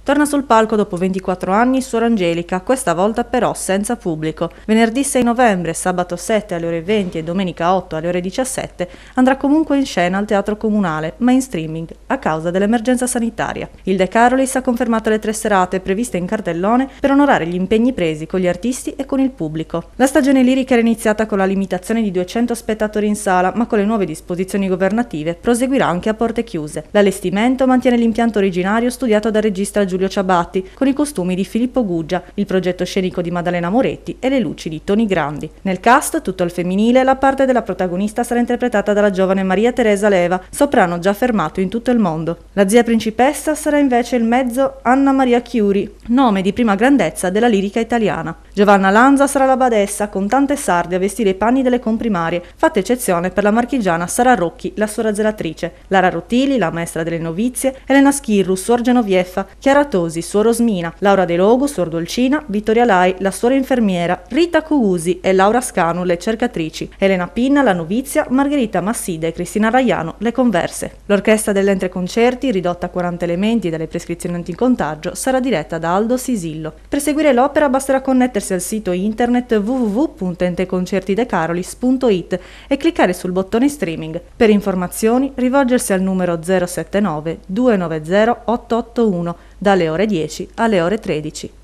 Torna sul palco dopo 24 anni Suor Angelica, questa volta però senza pubblico. Venerdì 6 novembre, sabato 7 alle ore 20 e domenica 8 alle ore 17 andrà comunque in scena al Teatro Comunale, ma in streaming, a causa dell'emergenza sanitaria. Il De Carolis ha confermato le 3 serate previste in cartellone per onorare gli impegni presi con gli artisti e con il pubblico. La stagione lirica era iniziata con la limitazione di 200 spettatori in sala, ma con le nuove disposizioni governative proseguirà anche a porte chiuse. L'allestimento mantiene l'impianto originario studiato dal regista Giulio Ciabatti, con i costumi di Filippo Guggia, il progetto scenico di Maddalena Moretti e le luci di Toni Grandi. Nel cast, tutto al femminile, la parte della protagonista sarà interpretata dalla giovane Maria Teresa Leva, soprano già affermato in tutto il mondo. La zia principessa sarà invece il mezzo Anna Maria Chiuri, nome di prima grandezza della lirica italiana. Giovanna Lanza sarà la badessa, con tante sarde a vestire i panni delle comprimarie, fatta eccezione per la marchigiana Sara Rocchi, la suora zelatrice, Lara Rotili, la maestra delle novizie, Elena Schirru, suor Genovieffa, Chiara Tosi, suor Rosmina, Laura De Logu, suor Dolcina, Vittoria Lai, la suora infermiera, Rita Cuusi e Laura Scanu, le cercatrici, Elena Pinna, la novizia, Margherita Massida e Cristina Raiano, le converse. L'orchestra dell'Entre Concerti, ridotta a 40 elementi dalle prescrizioni anticontagio, sarà diretta da Aldo Sisillo. Per seguire l'opera basterà connettersi al sito internet www.enteconcertidecarolis.it e cliccare sul bottone streaming. Per informazioni rivolgersi al numero 079 290 881 dalle ore 10 alle ore 13.